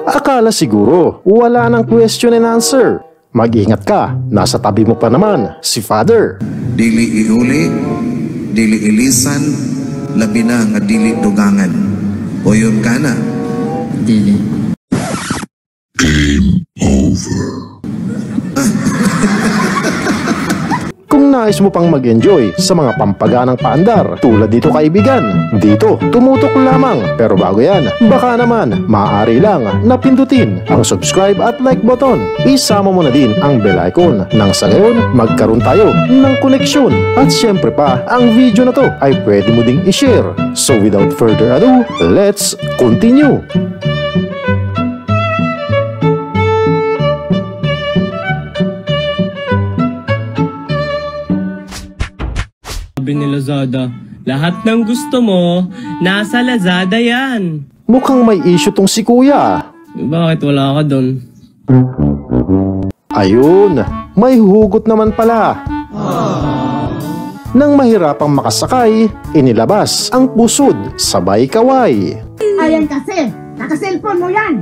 Akala siguro wala nang question and answer. Mag-ingat ka, nasa tabi mo pa naman si Father. Dili iuli, dili ilisan, labi na nga dili dugangan. O yun ka na. Dili. Game over. Kung nais mo pang mag-enjoy sa mga pampaganang paandar tulad dito kaibigan, dito tumutok lamang. Pero bago yan, baka naman maaari lang napindutin ang subscribe at like button. Isama mo na din ang bell icon nang sa ngayon magkaroon tayo ng koneksyon. At syempre pa, ang video na to ay pwede mo ding i-share. So without further ado, let's continue! Sabi ni Lazada, lahat ng gusto mo, nasa Lazada yan. Mukhang may issue tong si Kuya. Bakit wala ka doon? Ayun, may hugot naman pala. Nang mahirapang makasakay, inilabas ang pusod sabay kaway. Ayan kasi, naka-cellphone mo yan.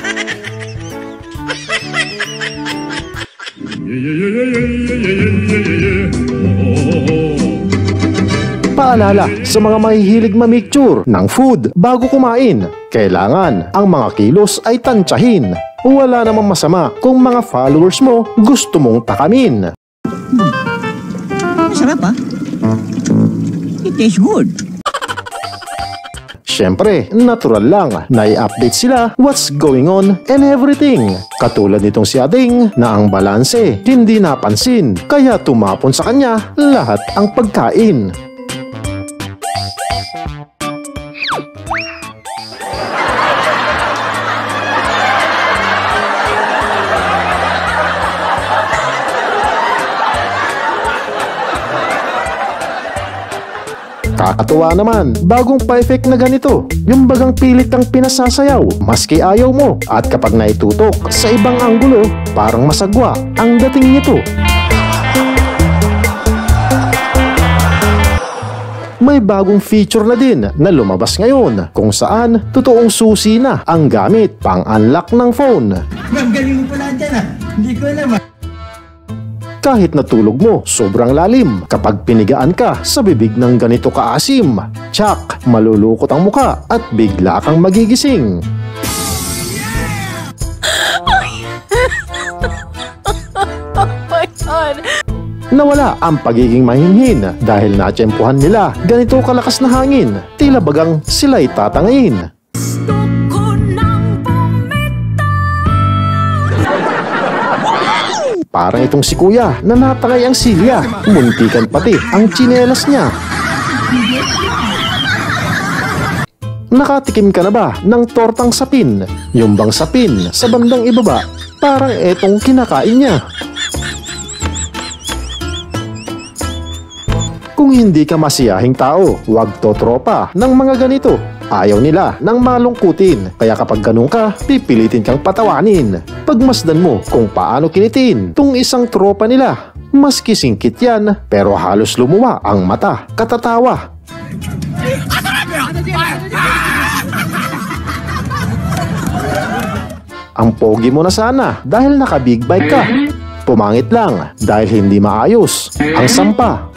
Paalala sa mga mahihilig mamicture ng food bago kumain, kailangan ang mga kilos ay tansyahin. Wala namang masama kung mga followers mo gusto mong takamin. Masarap ah. It tastes good. Siyempre, natural lang na i-update sila what's going on and everything. Katulad nitong si Ading na ang balanse hindi napansin, kaya tumapon sa kanya lahat ang pagkain. Kakatuwa naman, bagong pa-effect na ganito. Yung bagang pilit kang pinasasayaw, maski ayaw mo. At kapag naitutok sa ibang anggulo, parang masagwa ang dating nito. May bagong feature na din na lumabas ngayon kung saan totoong susi na ang gamit pang-unlock ng phone. Magaling mo pala dyan ah. Hindi ko alam ah. Kahit natulog mo, sobrang lalim. Kapag pinigaan ka sa bibig ng ganito kaasim, tsak, malulukot ang muka at bigla kang magigising. Oh my God! Nawala ang pagiging mahinhin dahil natsyempohan nila ganito kalakas na hangin. Tila bagang sila'y tatangain. Parang itong si Kuya na natangay ang silya. Muntikan pati ang tsinelas niya. Nakatikim ka na ba ng tortang sapin? Yung bang sapin sa bandang ibaba, parang etong kinakain niya. Kung hindi ka masiyahing tao, huwag totropa ng mga ganito. Ayaw nila ng malungkutin, kaya kapag ganun ka, pipilitin kang patawanin. Pagmasdan mo kung paano kinitin tung isang tropa nila. Maski singkit yan, pero halos lumuwa ang mata, katatawa. Ang pogi mo na sana dahil naka-big bike ka. Pumangit lang dahil hindi maayos ang sampa.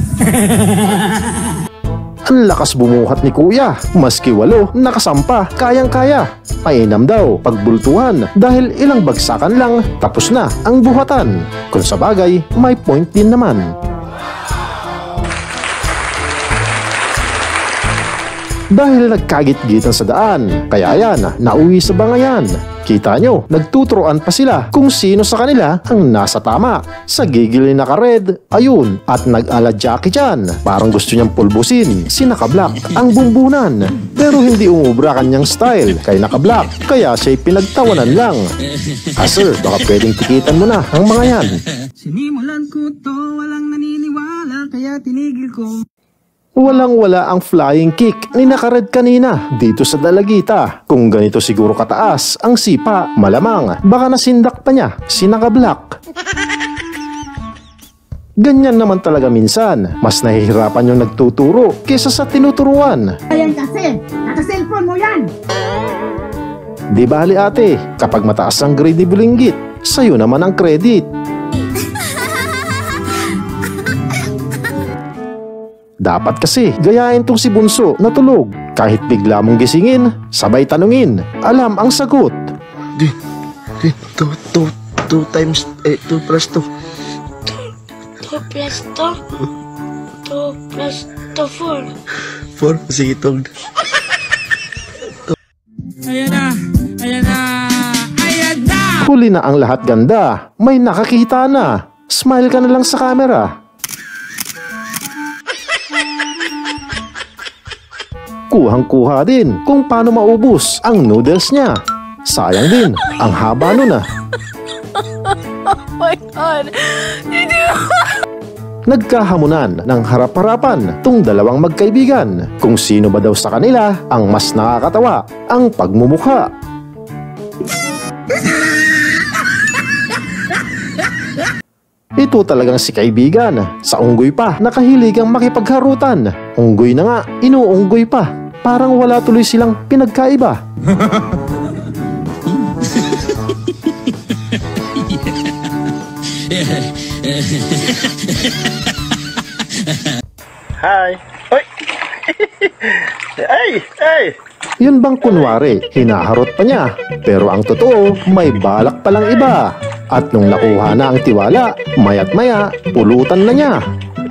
Ang lakas bumuhat ni Kuya, maski 8 nakasampa, kayang-kaya. Mainam daw pagbultuhan dahil ilang bagsakan lang tapos na ang buhatan. Kung sa bagay, may point din naman. Dahil nagkagit-gitan sa daan, kaya yan, nauwi sa bangayan. Kita nyo, nagtuturoan pa sila kung sino sa kanila ang nasa tama. Sa gigil ni naka-red, ayun, at nag-ala Jackie Chan. Parang gusto niyang pulbusin si naka-black ang bumbunan. Pero hindi umubra kanyang style kay naka-black, kaya siya'y pinagtawanan lang. Sir, baka pwedeng tikitan mo na ang mga yan. Sinimulan ko to, walang naniniwala, kaya tinigil ko. Walang-wala ang flying kick ni naka-red kanina dito sa dalagita. Kung ganito siguro kataas ang sipa, malamang baka nasindak pa niya si naka-black. Ganyan naman talaga minsan. Mas nahihirapan yung nagtuturo kesa sa tinuturuan. Ayan kasi, naka-cellphone mo yan. Di bali ate, kapag mataas ang grade ni Bulinggit, sa'yo naman ang credit. Dapat kasi gayahin tong si Bunso na tulog. Kahit bigla mong gisingin, sabay tanungin, alam ang sagot. 2 times 2 plus 2. 2 plus 2? 2 plus 2, 4. 4, sige itong. Ayan na! Ayan na! Ayan na! Huli na ang lahat ganda, may nakakita na. Smile ka na lang sa camera. Kuhang-kuha din kung paano maubos ang noodles niya. Sayang din, ang haba nun ah. Oh my God. Nagkahamunan ng harap-harapan tung dalawang magkaibigan kung sino ba daw sa kanila ang mas nakakatawa ang pagmumukha. Ito talagang si kaibigan. Sa unggoy pa, nakahiligang makipagharutan. Unggoy na nga, inuunggoy pa. Parang wala tuloy silang pinagkaiba. Hi! Oy! Ay! Yun bang kunwari, hinaharot pa niya. Pero ang totoo, may balak palang iba. At nung nakuha na ang tiwala, maya't maya, pulutan na niya.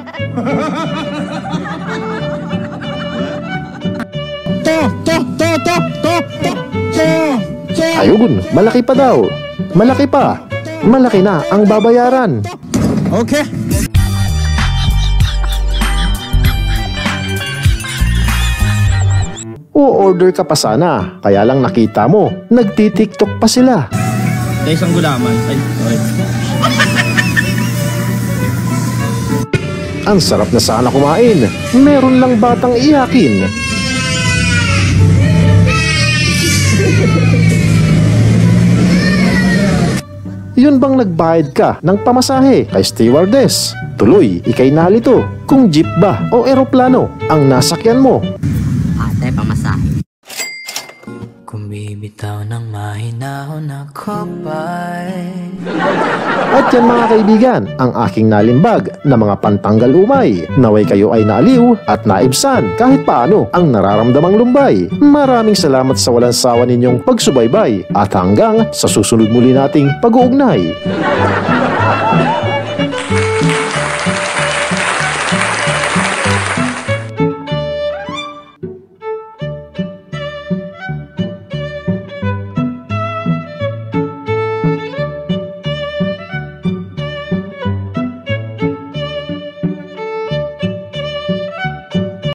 Ayun, malaki pa daw. Malaki pa. Malaki na ang babayaran. Okay. O-order ka pa sana. Kaya lang nakita mo, nagti-TikTok pa sila. Isang gulaman. Ay, okay. Ang sarap na sana kumain. Meron lang batang iyakin. Yun bang nagbayad ka ng pamasahe kay stewardess? Tuloy, ikay nalito kung jeep ba o eroplano ang nasakyan mo. Ate, pamasahe. Kung bibitaw ng mahinahon ako ba'y At yan mga kaibigan, ang aking nalimbag na mga pantanggal umay. Naway kayo ay naaliw at naibsan kahit paano ang nararamdamang lumbay. Maraming salamat sa walang sawa ninyong pagsubaybay at hanggang sa susunod muli nating pag-uugnay.